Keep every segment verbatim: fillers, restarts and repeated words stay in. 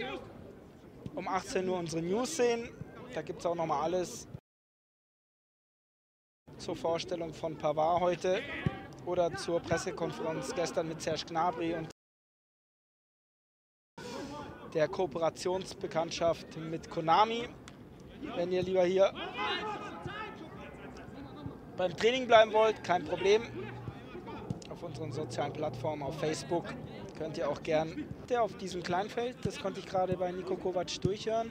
um achtzehn Uhr unsere News sehen. Da gibt es auch nochmal alles zur Vorstellung von Pavard heute oder zur Pressekonferenz gestern mit Serge Gnabry und der Kooperationsbekanntschaft mit Konami. Wenn ihr lieber hier beim Training bleiben wollt, kein Problem. Auf unseren sozialen Plattformen, auf Facebook, könnt ihr auch gern der auf diesem Kleinfeld, das konnte ich gerade bei Niko Kovac durchhören.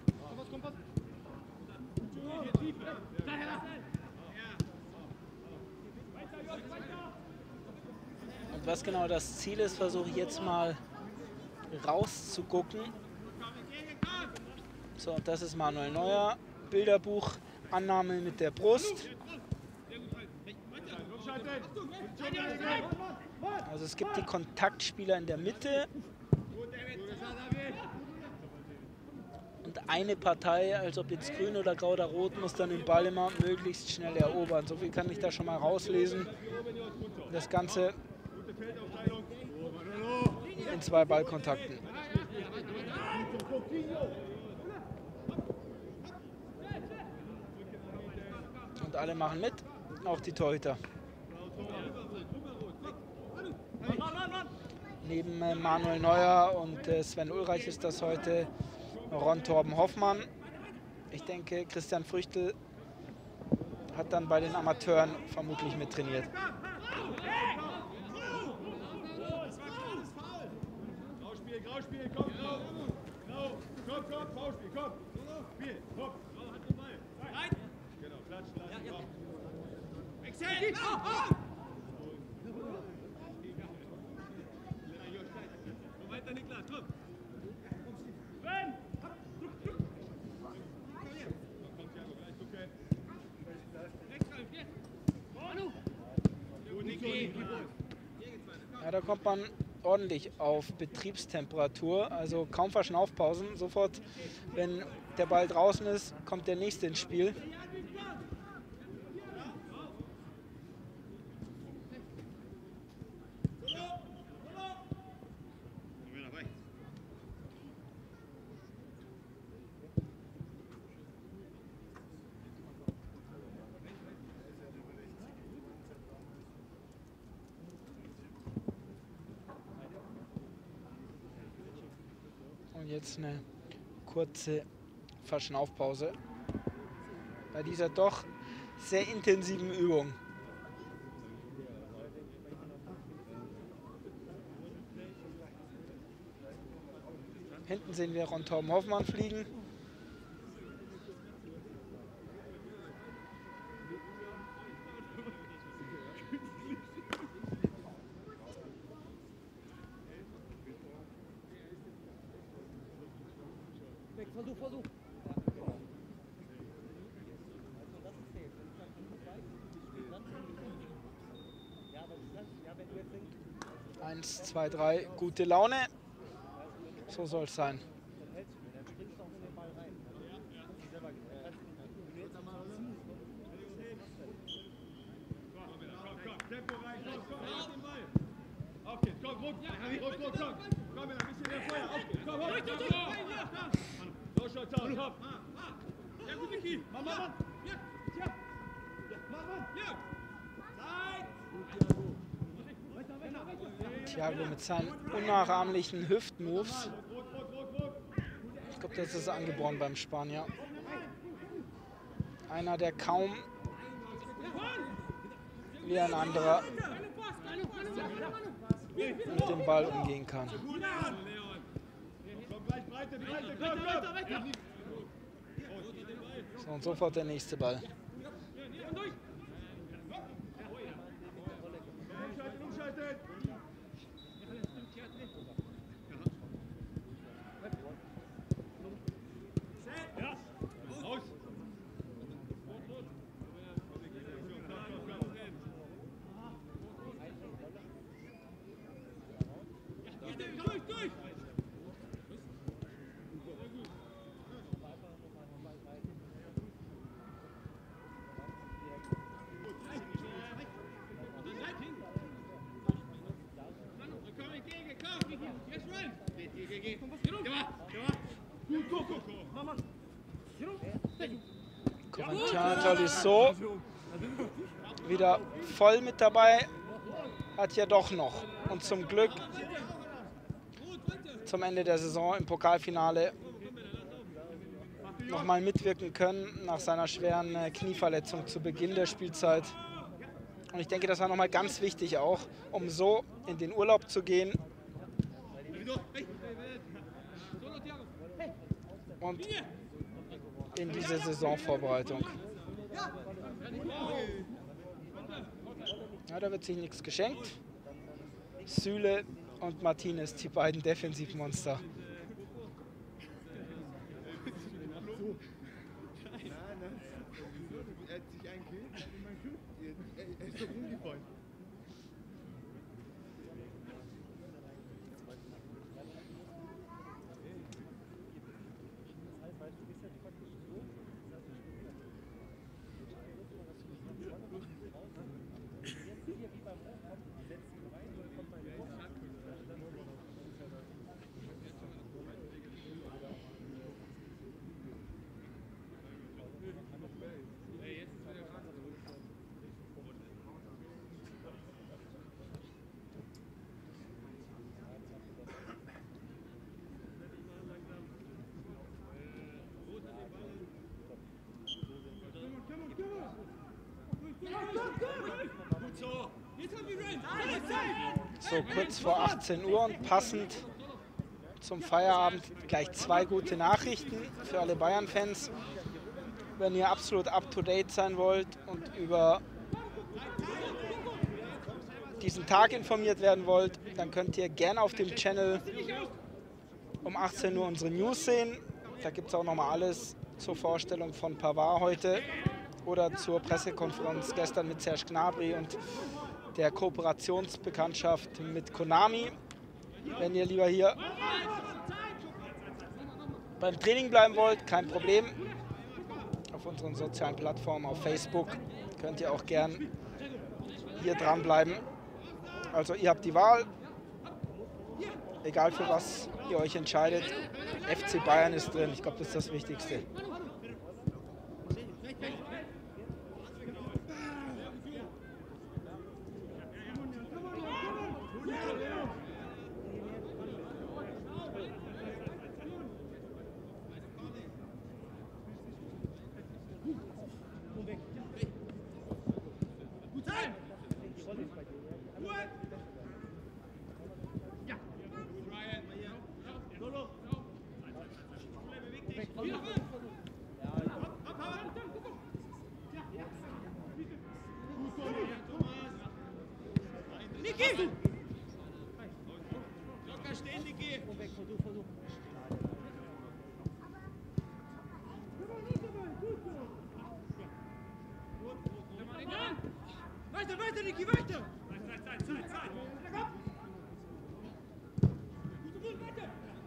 Und was genau das Ziel ist, versuche ich jetzt mal rauszugucken. So, und das ist Manuel Neuer, Bilderbuch, Annahme mit der Brust. Also es gibt die Kontaktspieler in der Mitte und eine Partei, als ob jetzt grün oder grau oder rot, muss dann den Ball immer möglichst schnell erobern. So viel kann ich da schon mal rauslesen. Das Ganze in zwei Ballkontakten. Und alle machen mit, auch die Torhüter. Neben äh, Manuel Neuer und äh, Sven Ulreich ist das heute Ron Torben Hoffmann. Ich denke, Christian Früchtel hat dann bei den Amateuren vermutlich mittrainiert. Ja, da kommt man ordentlich auf Betriebstemperatur, also kaum Verschnaufpausen. Sofort, wenn der Ball draußen ist, kommt der nächste ins Spiel. Und jetzt eine kurze Verschnaufpause bei dieser doch sehr intensiven Übung. Hinten sehen wir Ron Torben Hoffmann fliegen. Versuch, versuch. Eins, zwei, drei, gute Laune. So soll es sein. Thiago mit seinen unnachahmlichen Hüftmoves. Ich glaube, das ist angeboren beim Spanier. Einer, der kaum wie ein anderer mit dem Ball umgehen kann. So, und sofort der nächste Ball. Quentin Tolisso wieder voll mit dabei. Hat ja doch noch. Und zum Glück zum Ende der Saison im Pokalfinale nochmal mitwirken können nach seiner schweren äh, Knieverletzung zu Beginn der Spielzeit. Und ich denke, das war nochmal ganz wichtig auch, um so in den Urlaub zu gehen und in diese Saisonvorbereitung. Ja, da wird sich nichts geschenkt. Süle und Martinez, die beiden Defensivmonster. So kurz vor achtzehn Uhr und passend zum Feierabend gleich zwei gute Nachrichten für alle Bayern-Fans. Wenn ihr absolut up-to-date sein wollt und über diesen Tag informiert werden wollt, dann könnt ihr gerne auf dem Channel um achtzehn Uhr unsere News sehen. Da gibt es auch nochmal alles zur Vorstellung von Pavard heute oder zur Pressekonferenz gestern mit Serge Gnabry und der Kooperationsbekanntschaft mit Konami. Wenn ihr lieber hier beim Training bleiben wollt, kein Problem. Auf unseren sozialen Plattformen, auf Facebook, könnt ihr auch gern hier dranbleiben. Also ihr habt die Wahl, egal für was ihr euch entscheidet. F C Bayern ist drin, ich glaube, das ist das Wichtigste. Weiter, weiter, Niki, weiter! Zeit, Zeit, Zeit, Zeit! Weiter!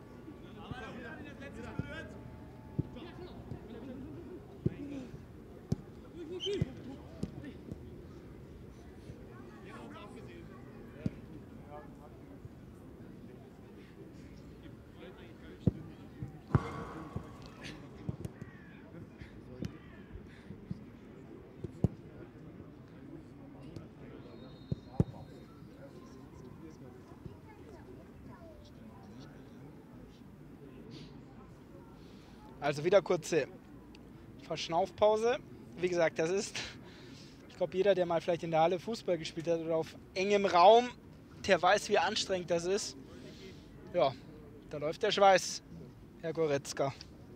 Also wieder kurze Verschnaufpause. Wie gesagt, das ist, ich glaube, jeder, der mal vielleicht in der Halle Fußball gespielt hat oder auf engem Raum, der weiß, wie anstrengend das ist. Ja, da läuft der Schweiß, Herr Goretzka.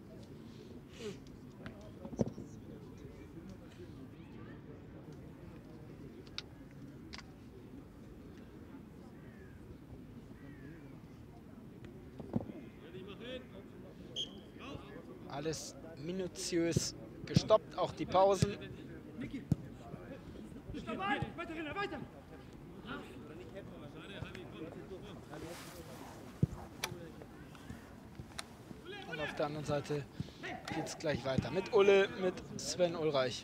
Alles minutiös gestoppt, auch die Pausen. Und auf der anderen Seite geht es gleich weiter mit Ulle, mit Sven Ulreich.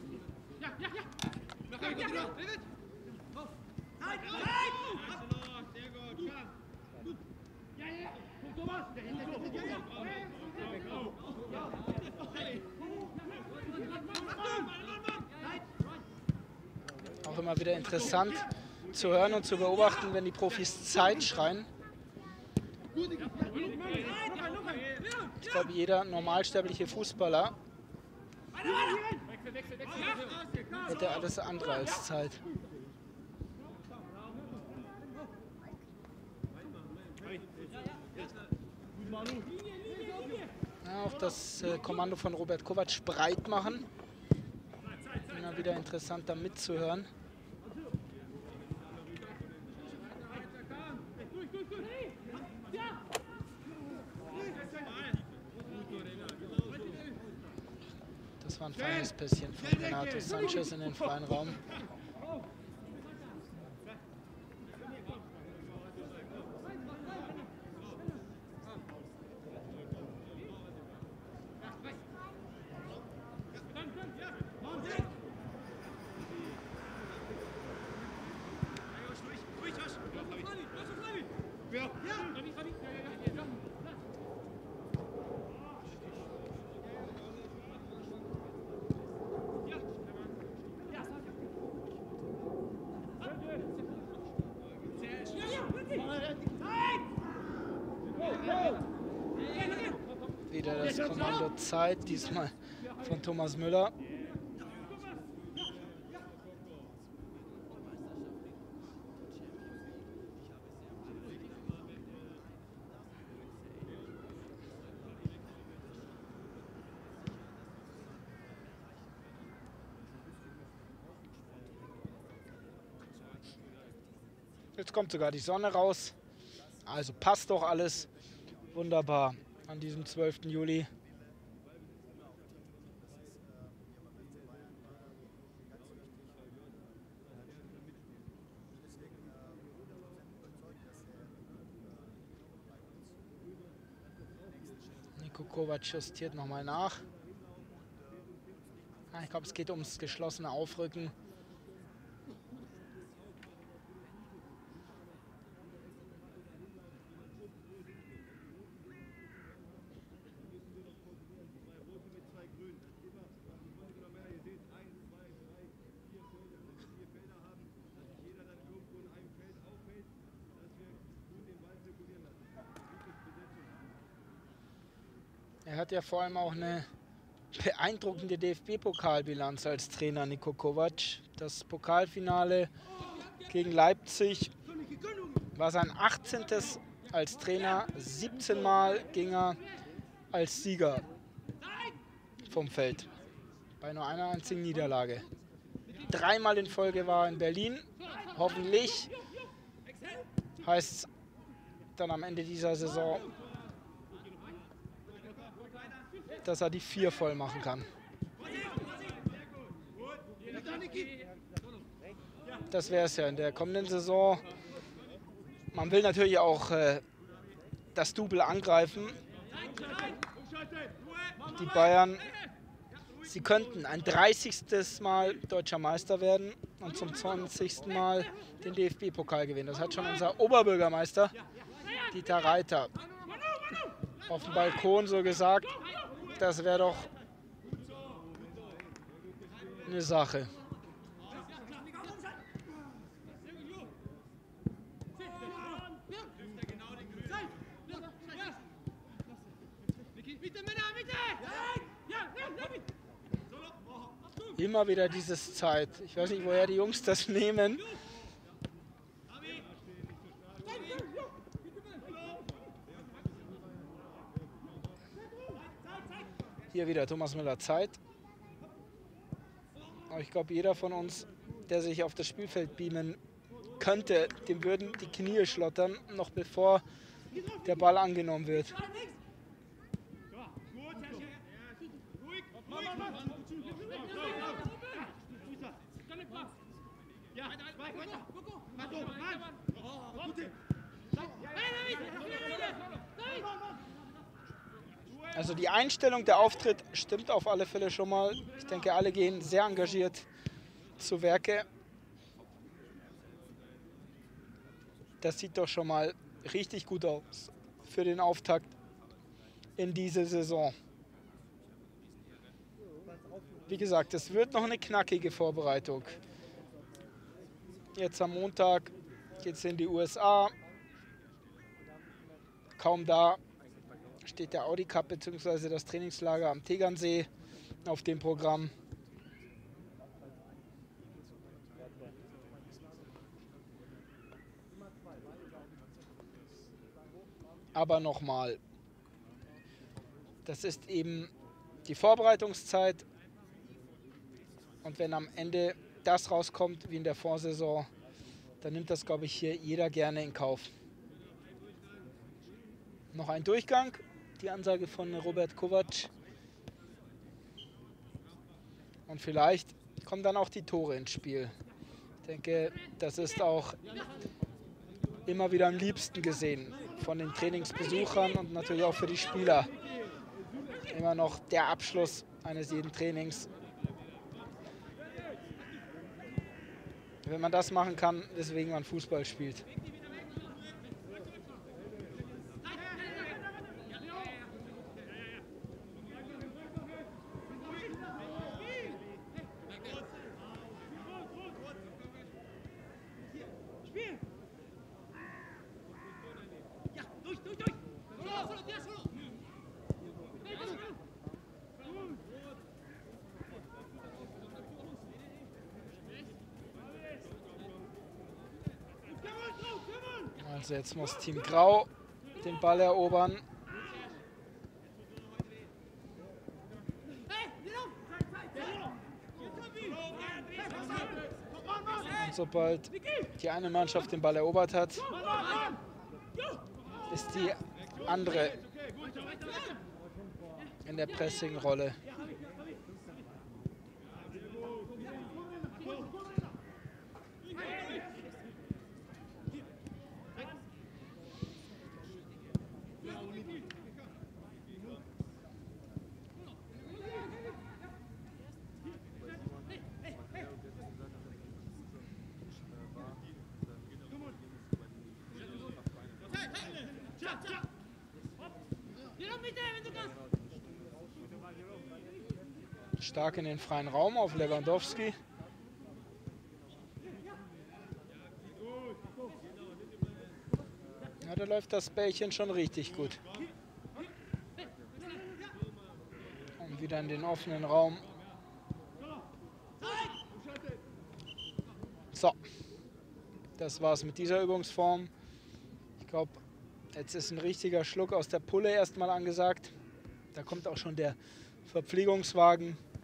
immer wieder interessant zu hören und zu beobachten, wenn die Profis Zeit schreien. Ich glaube, jeder normalsterbliche Fußballer hätte alles andere als Zeit. Ja, auch das äh, Kommando von Robert Kovac breit machen. Immer wieder interessant, da mitzuhören. Das war ein feines Pässchen von Renato Sanchez in den freien Raum. Wieder das Kommando Zeit, diesmal von Thomas Müller. Jetzt kommt sogar die Sonne raus. Also passt doch alles wunderbar an diesem zwölften Juli. Niko Kovac justiert nochmal nach. Ich glaube, es geht ums geschlossene Aufrücken. Er hat ja vor allem auch eine beeindruckende D F B-Pokalbilanz als Trainer, Niko Kovac. Das Pokalfinale gegen Leipzig war sein achtzehntes als Trainer. siebzehn Mal ging er als Sieger vom Feld, bei nur einer einzigen Niederlage. Dreimal in Folge war er in Berlin. Hoffentlich heißt es dann am Ende dieser Saison, dass er die vier voll machen kann. Das wäre es ja in der kommenden Saison. Man will natürlich auch äh, das Double angreifen. Die Bayern, sie könnten ein dreißigstes Mal deutscher Meister werden und zum zwanzigsten Mal den D F B-Pokal gewinnen. Das hat schon unser Oberbürgermeister Dieter Reiter auf dem Balkon so gesagt. Das wäre doch eine Sache. Immer wieder dieses Zeit. Ich weiß nicht, woher die Jungs das nehmen. Hier wieder Thomas Müller Zeit. Aber ich glaube, jeder von uns, der sich auf das Spielfeld beamen könnte, dem würden die Knie schlottern, noch bevor der Ball angenommen wird. Also die Einstellung, der Auftritt stimmt auf alle Fälle schon mal. Ich denke, alle gehen sehr engagiert zu Werke. Das sieht doch schon mal richtig gut aus für den Auftakt in diese Saison. Wie gesagt, es wird noch eine knackige Vorbereitung. Jetzt am Montag geht es in die U S A. Kaum da steht der Audi Cup bzw. das Trainingslager am Tegernsee auf dem Programm. Aber nochmal, das ist eben die Vorbereitungszeit. Und wenn am Ende das rauskommt wie in der Vorsaison, dann nimmt das, glaube ich, hier jeder gerne in Kauf. Noch ein Durchgang, die Ansage von Robert Kovac. Und vielleicht kommen dann auch die Tore ins Spiel. Ich denke, das ist auch immer wieder am liebsten gesehen von den Trainingsbesuchern und natürlich auch für die Spieler. Immer noch der Abschluss eines jeden Trainings. Wenn man das machen kann, weswegen man Fußball spielt. Also jetzt muss Team Grau den Ball erobern. Und sobald die eine Mannschaft den Ball erobert hat, ist die andere in der Pressing-Rolle. Stark in den freien Raum auf Lewandowski. Ja, da läuft das Bällchen schon richtig gut. Und wieder in den offenen Raum. So, das war's mit dieser Übungsform. Ich glaube, jetzt ist ein richtiger Schluck aus der Pulle erstmal angesagt. Da kommt auch schon der Verpflegungswagen.